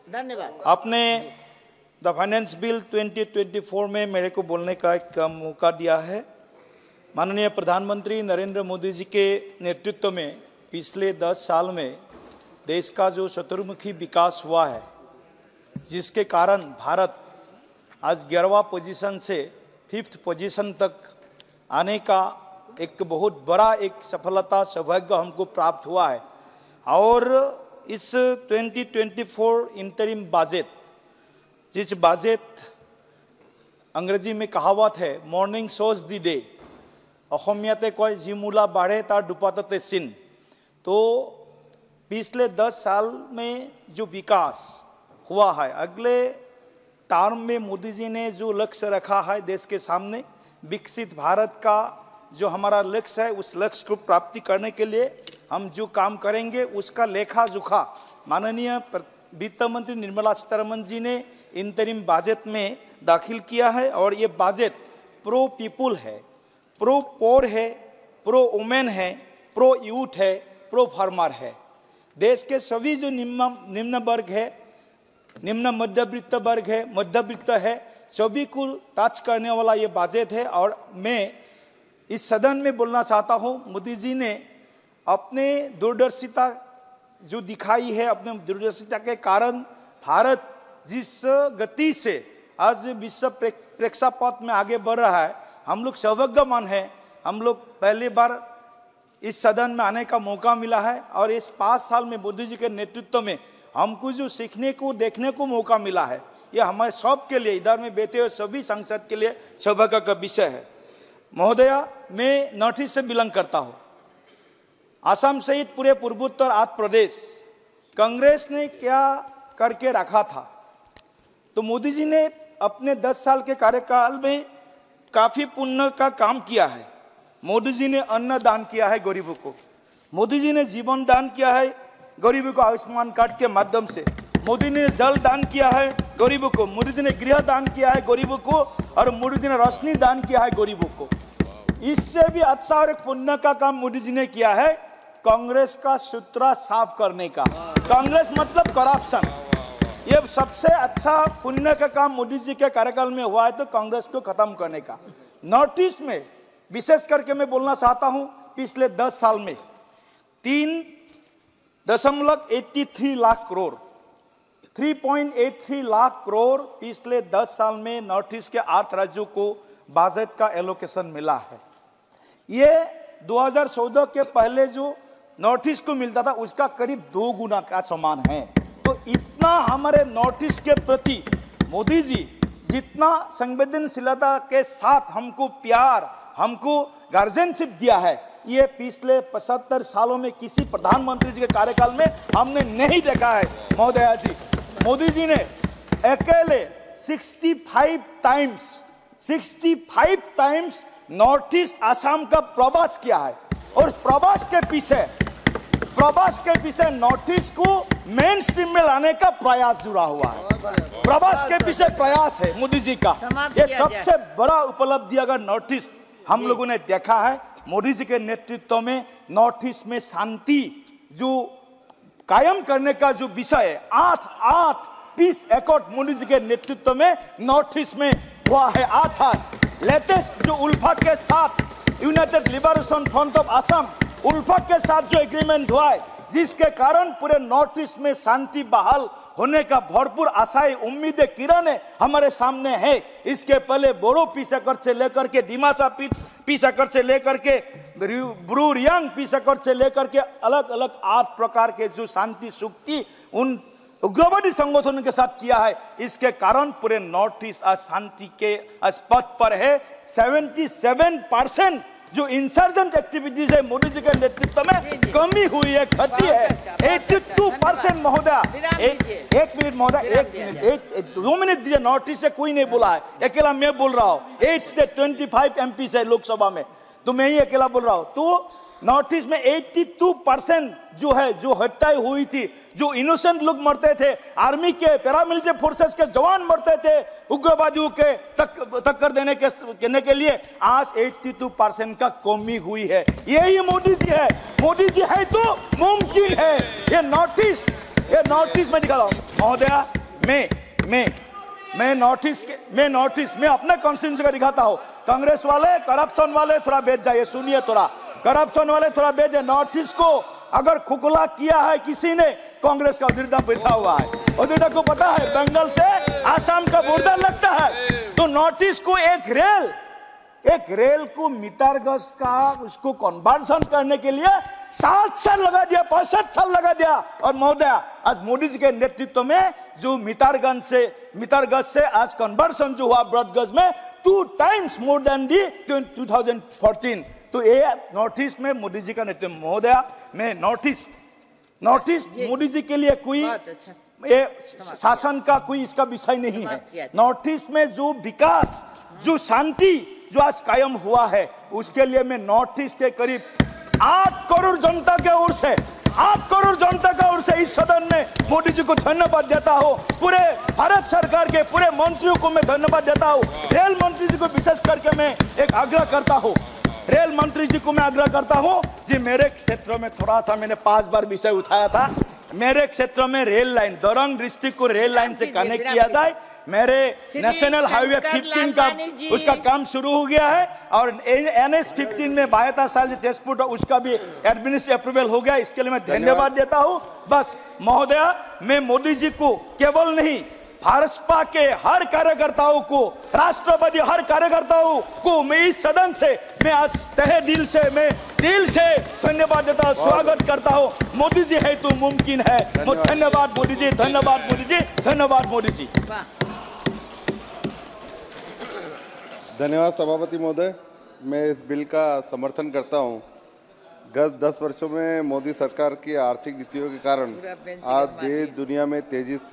धन्यवाद। आपने the finance bill 2024 में मेरे को बोलने का एक मौका दिया है। माननीय प्रधानमंत्री नरेंद्र मोदी जी के नेतृत्व में पिछले 10 साल में देश का जो चतुर्मुखी विकास हुआ है, जिसके कारण भारत आज 11वां पोजीशन से 5th पोजीशन तक आने का एक बहुत बड़ा एक सफलता सौभाग्य हमको प्राप्त हुआ है। और इस 2024 इंटरिम बजट, जिस बजट अंग्रेजी में कहावत है मॉर्निंग शोज दी डे, অসমীয়াতে কয় जी मूला बढ़े तार डुपाते सिन। तो पिछले 10 साल में जो विकास हुआ है, अगले टर्म में मोदी जी ने जो लक्ष्य रखा है देश के सामने, विकसित भारत का जो हमारा लक्ष्य है, उस लक्ष्य को प्राप्ति करने के लिए हम जो काम करेंगे उसका लेखा जोखा माननीय वित्त मंत्री निर्मला सीतारमण जी ने इंतरिम बजट में दाखिल किया है। और ये बजट प्रो पीपुल है, प्रो पोर है, प्रो वुमेन है, प्रो यूथ है, प्रो फार्मर है। देश के सभी जो निम्न वर्ग है, निम्न मध्यवित्त वर्ग है, मध्यवित्त है, सभी को टच करने वाला ये बजट है। और मैं इस सदन में बोलना चाहता हूँ, मोदी जी ने अपने दूरदर्शिता जो दिखाई है, अपने दूरदर्शिता के कारण भारत जिस गति से आज विश्व प्रेक्षापट में आगे बढ़ रहा है, हम लोग सौभाग्यवान हैं। हम लोग पहली बार इस सदन में आने का मौका मिला है और इस 5 साल में मोदी जी के नेतृत्व में हमको जो सीखने को देखने को मौका मिला है, यह हमारे सब के लिए, इधर में बैठे हुए सभी सांसद के लिए सौभाग्य का विषय है। महोदया, मैं नॉर्थ ईस्ट से बिलोंग करता हूँ। असम सहित पूरे पूर्वोत्तर 8 प्रदेश कांग्रेस ने क्या करके रखा था, तो मोदी जी ने अपने 10 साल के कार्यकाल में काफ़ी पुण्य का काम किया है। मोदी जी ने अन्न दान किया है गरीबों को, मोदी जी ने जीवन दान किया है गरीबों को आयुष्मान कार्ड के माध्यम से, मोदी ने जल दान किया है गरीबों को, मोदी जी ने गृह दान किया है गरीबों को, और मोदी जी ने रोशनी दान किया है गरीबों को। इससे भी अच्छा और एक पुण्य का काम मोदी जी ने किया है, कांग्रेस का सूत्रा साफ करने का। कांग्रेस मतलब करप्शन, ये सबसे अच्छा पुण्य का काम मोदी जी के कार्यकाल में हुआ है, तो कांग्रेस को खत्म करने का। नॉर्थ ईस्ट में विशेष करके मैं बोलना चाहता हूं, पिछले 10 साल में 3.83 लाख करोड़ 3.83 लाख करोड़ पिछले 10 साल में नॉर्थ ईस्ट के 8 राज्यों को बजट का एलोकेशन मिला है। ये 2014 के पहले जो नॉर्थ ईस्ट को मिलता था उसका करीब 2 गुना का समान है। तो इतना हमारे नॉर्थ ईस्ट के प्रति मोदी जी जितना संवेदनशीलता के साथ हमको प्यार, हमको गार्जियनशिप दिया है, ये पिछले 75 सालों में किसी प्रधानमंत्री जी के कार्यकाल में हमने नहीं देखा है। महोदया जी, मोदी जी ने अकेले 65 टाइम्स नॉर्थ ईस्ट असम का प्रवास किया है, और प्रवास के पीछे नॉर्थ ईस्ट को मेन स्ट्रीम में लाने का प्रयास जुड़ा हुआ है। प्रवास के पीछे प्रयास है मोदी जी का। ये सबसे बड़ा उपलब्धि अगर नॉर्थ ईस्ट हम लोगों ने देखा है, मोदी जी के नेतृत्व में नॉर्थ ईस्ट में शांति जो कायम करने का जो विषय है, 8 पीस एकॉर्ड मोदी जी के नेतृत्व में नॉर्थ ईस्ट में हुआ है। 8 लेटेस्ट जो उल्फा के साथ United Liberation Front of Assam, ULFA के साथ जो एग्रीमेंट हुआ है, जिसके कारण पूरे नॉर्थ ईस्ट में शांति बहाल होने का भरपूर आशाएं, उम्मीदें, किरणें हमारे सामने है। इसके पहले बोरो पीसाकर से लेकर के डिमासा पीसाकर से लेकर के ब्रू रियांग पीसाकर से लेकर के अलग अलग 8 प्रकार के जो शांति सुक्ति उन उग्रवादी संगठनों के साथ किया है, इसके कारण पूरे नॉर्थ ईस्ट आज शांति के पथ पर है। 77% जो इंसर्जेंट एक्टिविटीज है मोदी जी के नेतृत्व में कमी हुई है, घटी है। 82% महोदया, एक मिनट महोदया, 2 मिनट दीजिए। नॉर्थ ईस्ट से कोई नहीं बोला है, अकेला मैं बोल रहा हूँ। 8 से 25 MP से लोकसभा में, तो मैं ही अकेला बोल रहा हूँ। तो नॉर्थ ईस्ट में 82% जो है, जो हत्याएं हुई थी, जो इनोसेंट लोग मरते थे, आर्मी के पैरामिलिट्री फोर्सेस के जवान मरते थे उग्रवादियों के टक्कर देने के लिए, आज 82% का कमी हुई है। यही मोदी जी है। मोदी जी है तो मुमकिन है। ये नॉर्थ ईस्ट में दिखा रहा हूं महोदया। मैं नॉर्थ ईस्ट में अपना कॉन्स्टिट्यूंसी का दिखाता हूँ। कांग्रेस वाले करप्शन वाले थोड़ा बेच जाइए, सुनिए थोड़ा, करप्शन वाले थोड़ा बेच जाइए। नॉर्थ ईस्ट को अगर खुखला किया है किसी ने, कांग्रेस का उदिरदा बैठा हुआ है। उदिरदा को पता है बंगाल से आसाम का बॉर्डर लगता है, तो नॉर्थ ईस्ट को एक रेल को मीटर गज का उसको कन्वर्जन करने के लिए 7 साल लगा दिया, 65 साल लगा दिया। और महोदय, आज मोदी जी के नेतृत्व में जो मीटर गज से आज कन्वर्जन जो हुआ ब्रॉड गज में 2 times मोर देन दी 2014। तो ये नॉर्थ ईस्ट में मोदी जी का नेतृत्व। महोदय, मैं नॉर्थ ईस्ट मोदी जी के लिए कोई ये शासन का कोई इसका विषय नहीं है। नॉर्थ ईस्ट में जो विकास, जो शांति जो आज कायम हुआ है, उसके लिए मैं नॉर्थ ईस्ट के करीब 8 करोड़ जनता के ओर से 8 करोड़ जनता का ओर से इस सदन में मोदी जी को धन्यवाद देता हूँ। पूरे भारत सरकार के पूरे मंत्रियों को मैं धन्यवाद देता हूँ। रेल मंत्री जी को विशेष करके मैं एक आग्रह करता हूँ, रेल मंत्री जी को मैं आग्रह करता हूँ जी, मेरे क्षेत्र में थोड़ा सा मैंने 5 बार विषय उठाया था, मेरे क्षेत्र में रेल लाइन दरंग डिस्ट्रिक्ट को रेल लाइन से कनेक्ट किया जाए। मेरे नेशनल हाईवे 15 का उसका काम शुरू हो गया है, और NH 15 में बायता साल टेस्टपुट उसका भी एडमिनिस्ट्रेटिव अप्रूवल हो गया। इसके लिए मैं धन्यवाद देता हूँ। बस महोदय, मैं मोदी जी को केवल नहीं, भाजपा के हर कार्यकर्ताओं को, राष्ट्रवादी हर कार्यकर्ताओं को मैं इस सदन से मैं आज तहे दिल से धन्यवाद देता हूँ, स्वागत करता हूँ। मोदी जी है तो मुमकिन है। धन्यवाद मोदी जी, धन्यवाद मोदी जी, धन्यवाद मोदी जी। धन्यवाद सभापति महोदय। मैं इस बिल का समर्थन करता हूं। गत 10 वर्षों में मोदी सरकार की आर्थिक नीतियों के कारण आज देश दुनिया में तेजी से